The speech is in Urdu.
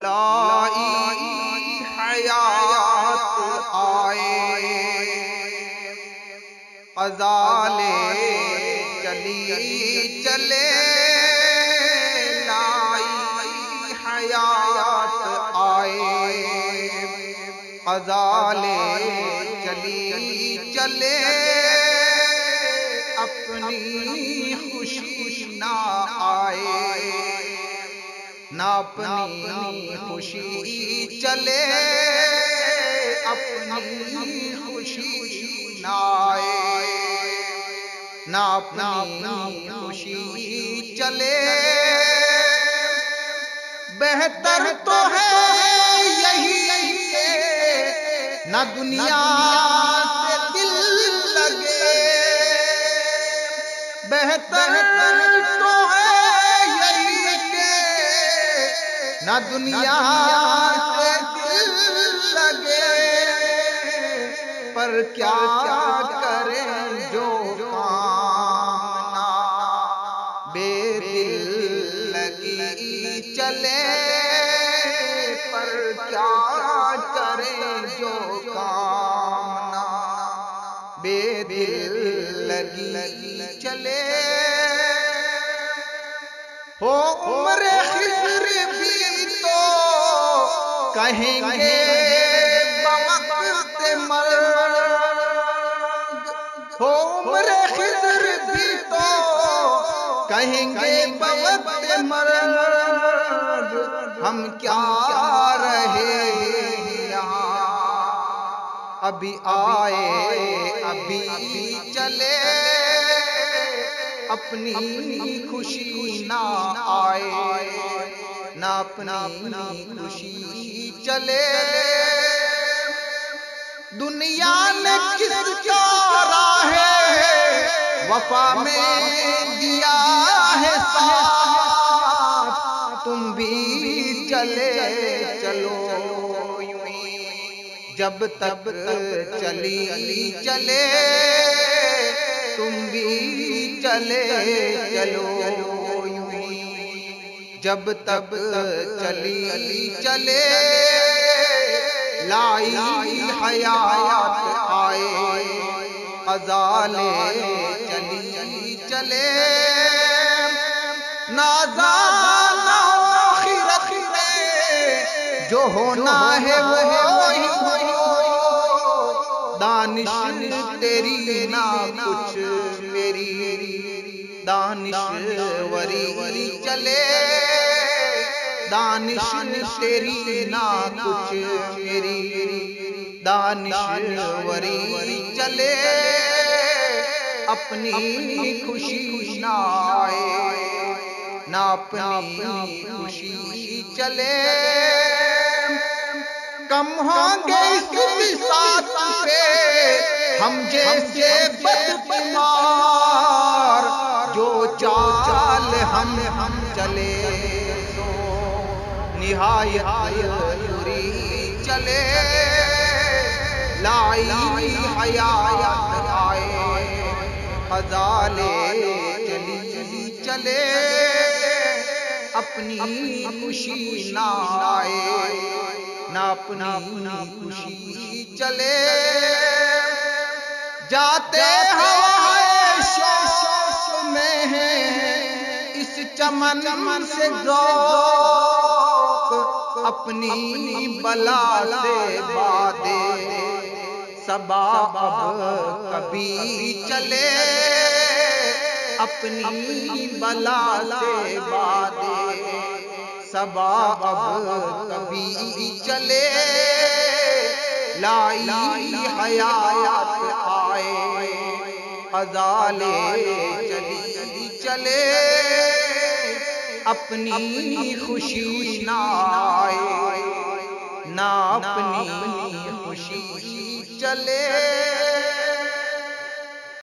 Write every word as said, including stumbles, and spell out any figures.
لائی حیات آئے، قضا لے چلی چلے، لائی حیات آئے، قضا لے چلی چلے، اپنی خوشی نہ آئے، نہ اپنی خوشی چلے، اپنی خوشی نہ آئے، نہ اپنی خوشی چلے، بہتر تو ہے یہی کہ نہ دنیا سے دل لگے، بہتر تو ہے یہی کہ نہ دنیا سے دل لگے، پر کیا کریں جو کام نہ بے دل لگی چلے، پر کیا کریں جو کام نہ بے دل لگی چلے، ہو عمر خضر بھی تو کہیں گے بوقت مرگ، ہو عمر خضر بھی تو کہیں گے بوقت مرگ، ہم کیا رہے یہاں ابھی آئے ابھی چلے، اپنی خوشی نہ آئے، نہ اپنی خوشی چلے، دنیا نے کس چارہ ہے وفا میں دیا ہے ساتھ، تم بھی چلے چلو یوں ہی جب تک چلی چلے، تم بھی چلے چلو یوں ہی جب تک چلی چلے، لائی حیات آئے، قضا لے چلی چلے، نازان آخرت میں جو ہونا ہے وہی ہو، دانش تیری نہ کچھ میری، دانش وری چلے، دانش تیری نہ کچھ میری، دانش وری چلے، اپنی خوشی نہ آئے، نہ اپنی خوشی چلے، کم ہوں گے اس بساط پہ ہم جیسے بدقمار، جو چال ہم ہم چلے سو نہایت بری چلے، لائی حیات آئے، قضا لے چلی چلے، اپنی خوشی نہ آئے، نہ اپنی خوشی چلے، جاتے ہوئے شوق میں ہیں اس چمن سے ذوق، اپنی بلا سے بادے صبا اب کبھی چلے، اپنی بلا سے بادے صبا اب کبھی چلے، لائی حیات آئے، قضا لے چلی چلے، اپنی خوشی نہ آئے، نہ اپنی خوشی چلے۔